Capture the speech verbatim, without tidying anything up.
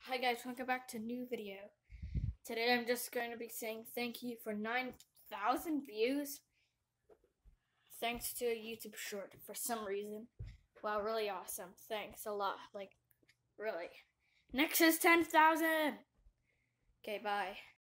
Hi guys, welcome back to a new video. Today I'm just going to be saying thank you for nine thousand views. Thanks to a YouTube short for some reason. Wow, really awesome. Thanks a lot. Like, really. Next is ten thousand. Okay, bye.